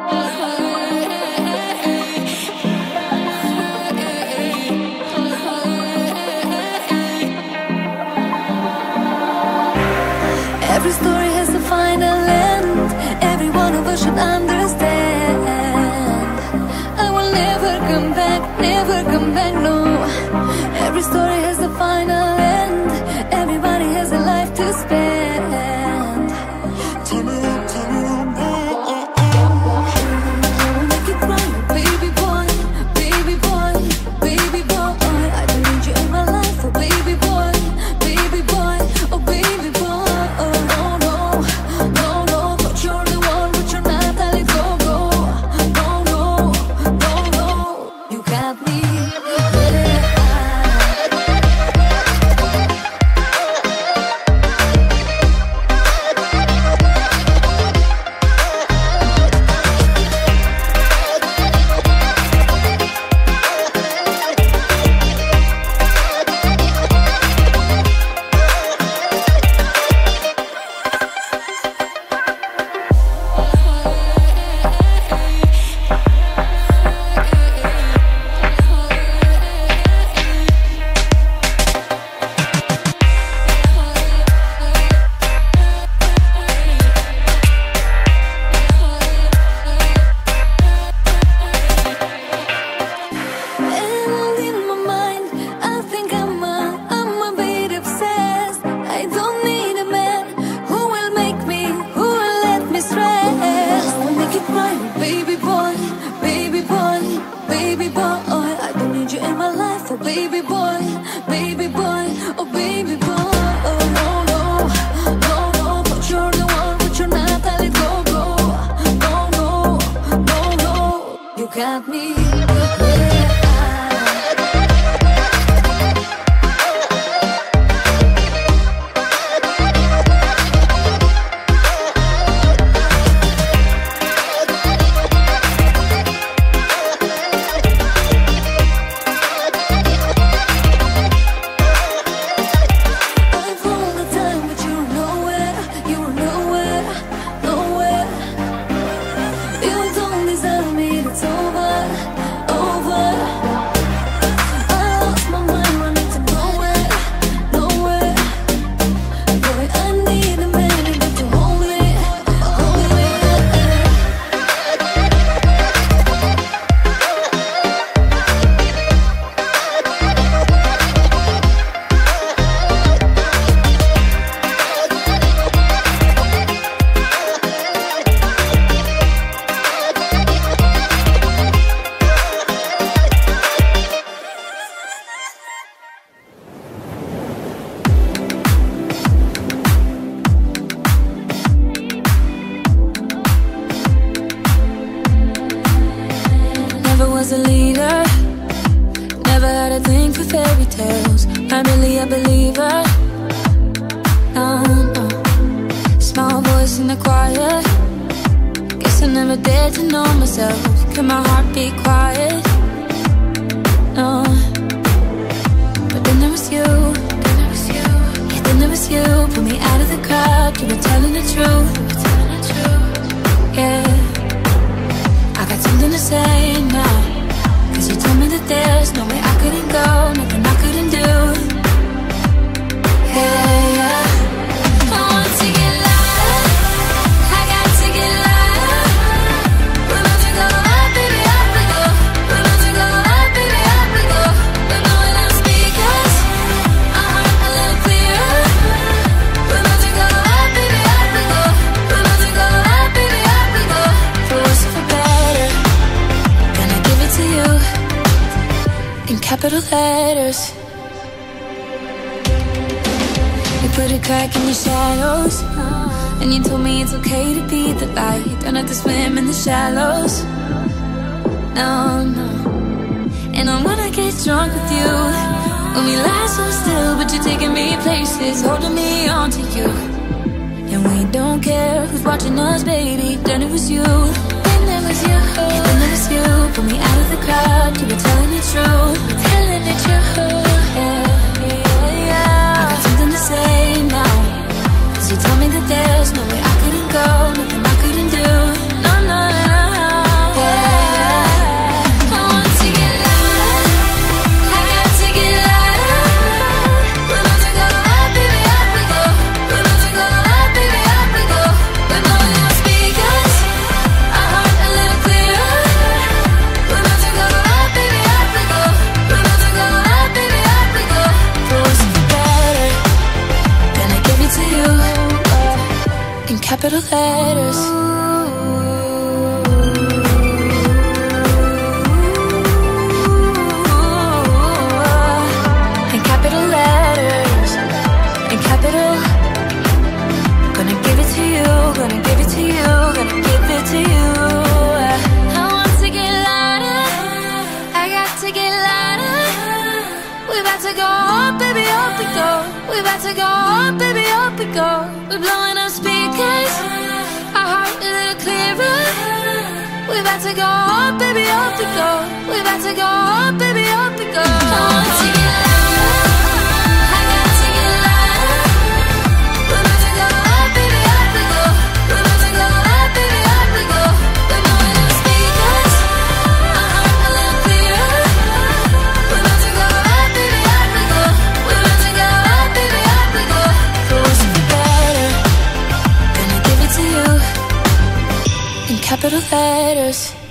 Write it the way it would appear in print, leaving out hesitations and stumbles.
Every story has a final end. Every one of us should understand. I will never come back, no. Every story has a final end. Everybody has a life to spend. Tell me make it right, baby boy, baby boy, baby boy. I don't need you in my life, oh baby boy, baby boy, oh baby boy. Got me. Was a leader, never had a thing for fairy tales. Not really a believer. No, no. Small voice in the choir. Guess I never dared to know myself. Could my heart be quiet? No. But then there was you. Yeah, then there was you. Pulled me out of the crowd. You were telling the truth. Yeah. I got something to say now. Cause you told me that there's no way I couldn't go, nothing I couldn't do. Yeah, yeah. I want to get louder, I got to get louder. We're about to go up, baby, up we go. We're about to go up, baby, up we go. We're blowing out speakers, our heart a little clearer. We're about to go up, baby, up we go. We're about to go up, baby, up we go. For worse or for better, gonna give it to you in capital letters. You put a crack in your shadows, and you told me it's okay to be the light. Don't have to swim in the shallows. No, no. And I wanna get drunk with you. When we lie so still, but you're taking me places, holding me on to you. And we don't care who's watching us, baby. Then it was you. Then it was you. Yeah, then it was you. Pull me out of the crowd. You were telling it true. Telling it true. Yeah, yeah, yeah. I got something to say now. Cause you told me that there's no way I couldn't go, nothing I couldn't do. No, no, no. capital letters. In capital letters. In capital. Gonna give it to you, gonna give it to you, gonna give it to you. I want to get louder, I got to get louder. We about to go up, baby, up we go. We about to go up, baby, up we go. We're blowing up speakers, our heart a little clearer. We about to go up, baby, up we go. We about to go up, baby, up we go. I want to get louder, I got to get louder. We're about to go up, baby, up we go. We're about to go up, baby, up we go. We're blowing up speakers, our heart a little clearer. We're about to go up, baby, up we go. We're about to go up, baby, up we go. For worse or for better, gonna give it to you in capital letters.